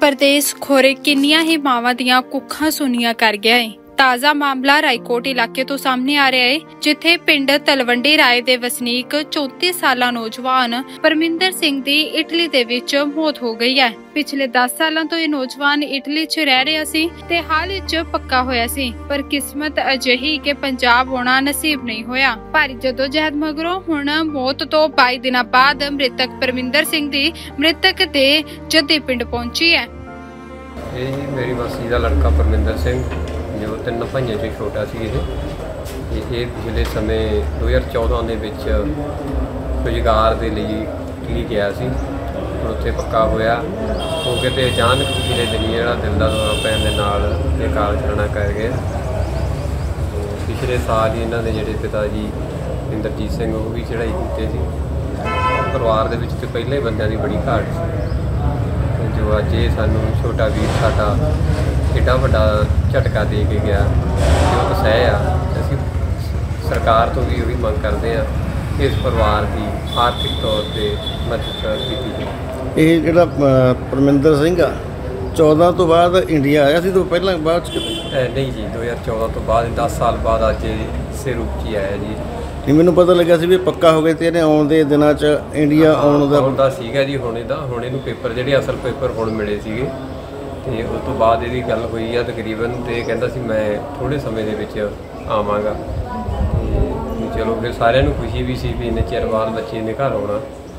प्रदेश खोरे किन्नियां ही मावां दियां कुखां सुनिया कर गया है। ताज़ा मामला रायकोट इलाके तो सामने आ रहा है, जिथे पिंड तलवंडी राय दे वसनीक 34 साला नौजवान परमिंदर सिंह दी इटली दे विच मौत हो गई है। पिछले 10 सालों तो यह नौजवान इटली च रह रहा सी ते हाल विच पक्का होया सी, पर किस्मत अजिही कि पंजाब आउणा नसीब नहीं होया। भारी जदोजहद मगरों हुण मौत तो 22 दिनां बाद मृतक परमिंदर सिंह दी मृतक दे जद्दी पिंड पहुंची है। मेरी मासी का लड़का परमिंदर सिंह जो 3 भाइयों चों छोटा सी। ये पिछले समय 2014 ਦੇ ਵਿੱਚ ਰੁਜ਼ਗਾਰ ਦੇ ਲਈ ਇਟਲੀ ਗਿਆ ਸੀ। ਉੱਥੇ ਪੱਕਾ ਹੋਇਆ ਉਹ ਕਿਤੇ ਅਚਾਨਕ ਪਿਛਲੇ ਦਿਨੀ ਜਿਹੜਾ ਦਿਲ ਦਾ ਦੌਰਾ ਪੈਣ ਦੇ ਨਾਲ ਇਹ ਕਾਲ ਚਲਣਾ ਕਰ ਗਏ। ਪਿਛਲੇ ਸਾਲ ਹੀ ਇਹਨਾਂ ਦੇ ਜਿਹੜੇ ਪਿਤਾ ਜੀ ਇੰਦਰਜੀਤ ਸਿੰਘ ਉਹ ਵੀ ਚੜ੍ਹਾਈ ਕੀਤੇ ਸੀ। ਪਰਿਵਾਰ ਦੇ ਵਿੱਚ ਤੇ ਪਹਿਲੇ ਬੰਦਿਆਂ ਦੀ ਬੜੀ ਘਾਟ ਸੀ, ਜੋ ਅੱਜ ਇਹ ਸਾਨੂੰ ਛੋਟਾ ਵੀਰ ਸਾਡਾ एडा वड्डा झटका दे के गया जो दसाया। असीं सरकार तो भी वही मंग करते हैं कि इस परिवार की आर्थिक तौर पर मदद की जाए। ये जिहड़ा परमिंदर सिंह आ 14 तो बाद इंडिया आया सी तो पहला बाद नहीं जी 2014 तो बाद 10 साल बाद अज इसे रूप च आया जी। नहीं मैनूं पता लगा सी भी पक्का हो गए तो इहने आउण दे दिनां च इंडिया आउण दा सीगा जी। हुण इहनूं पेपर जिहड़े असल पेपर हुण मिले सीगे ਤੇ ਉਸ ਤੋਂ ਬਾਅਦ ਇਹਦੀ ਗੱਲ ਹੋਈ ਆ ਤਕਰੀਬਨ ਤੇ ਕਹਿੰਦਾ ਸੀ ਮੈਂ ਥੋੜ੍ਹੇ ਸਮੇਂ ਦੇ ਵਿੱਚ ਆਵਾਂਗਾ। ਤੇ ਚਲੋ ਫਿਰ ਸਾਰਿਆਂ ਨੂੰ ਖੁਸ਼ੀ ਵੀ ਸੀ ਵੀ ਇੰਨੇ ਚਿਰ ਬਾਅਦ ਬੱਚੇ ਨੇ ਘਰ ਆਉਣਾ,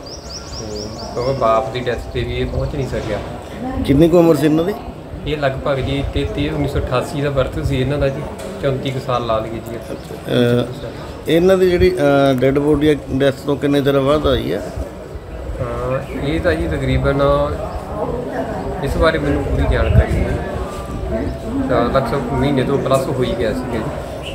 ਕਿਉਂਕਿ ਬਾਪ ਦੀ ਡੈਥ 'ਤੇ ਵੀ ਇਹ ਪਹੁੰਚ ਨਹੀਂ ਸਕਿਆ। ਕਿੰਨੀ ਕੁ ਉਮਰ ਸੀ ਇਹਨਾਂ ਦੀ? ਇਹ ਲਗਭਗ ਜੀ 1988 ਦਾ ਬਰਥ ਸੀ ਇਹਨਾਂ ਦਾ ਜੀ। 34 ਕੁ ਸਾਲ ਲਾ ਲਈਏ ਜੀ। ਇਹਨਾਂ ਦੀ ਜਿਹੜੀ ਡੈੱਡ ਬੋਡੀ ਡੈਥ ਤੋਂ ਕਿੰਨੇ ਦਿਨ ਬਾਅਦ ਆਈ ਆ? ਇਹ ਤਾਂ ਜੀ ਤਕਰੀਬਨ इस बारे मैंने पूरी जानकारी नहीं, लगभग महीने तो प्लस हो ही गया।